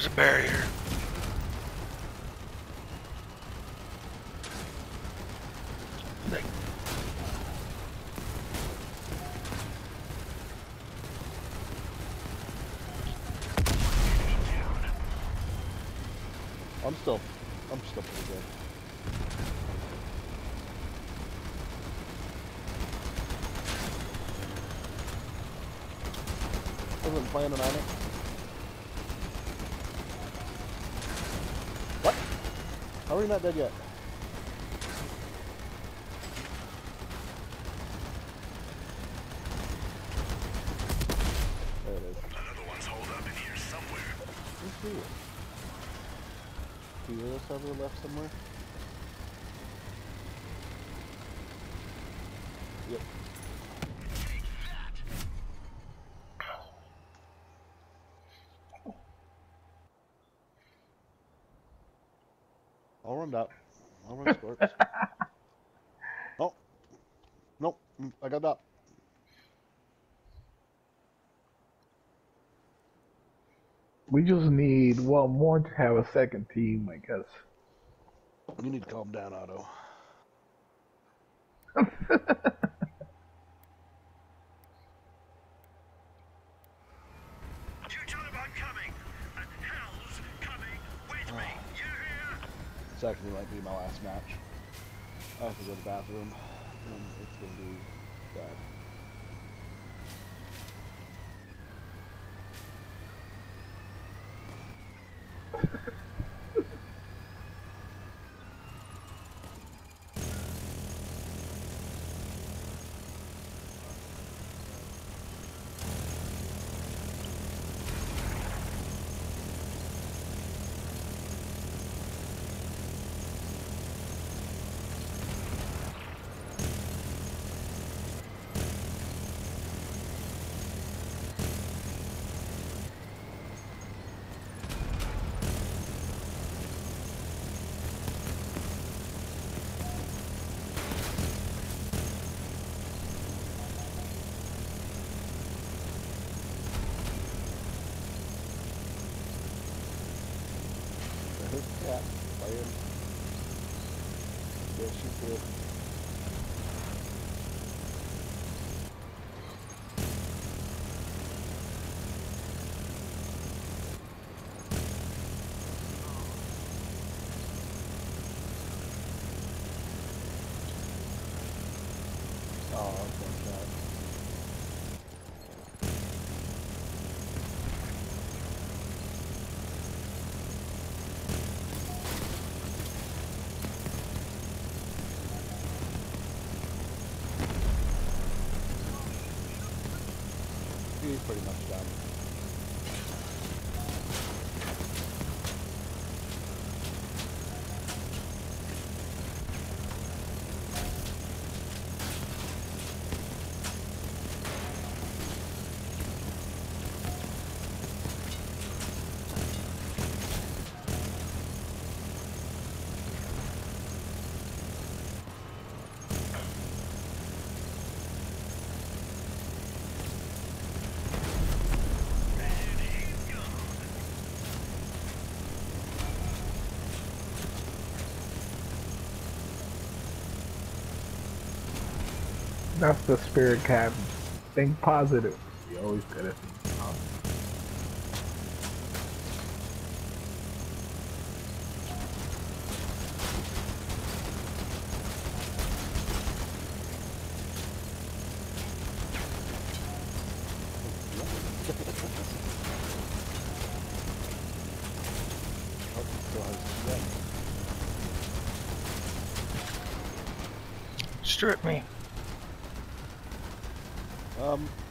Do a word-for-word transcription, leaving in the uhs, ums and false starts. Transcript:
There's a barrier. Like, I'm still, I'm still pretty good. Wasn't planning on it. What? How are you not dead yet? There it is. Another one's holed up in here somewhere. Let's see it. Do you hear us ever left somewhere? Yep. I'll run that. I'll run scorps. Oh. Nope. I got that. We just need one more to have a second team, I guess. You need to calm down, Otto. Coming. And hell's coming with me. You hear? This actually might be my last match. I have to go to the bathroom, and it's gonna be bad. Yeah, playing. Yes, you did. Oh, that's one shot. He's pretty much done. That's the spirit, Cap. Think positive. You always gotta think positive. strip me. Um,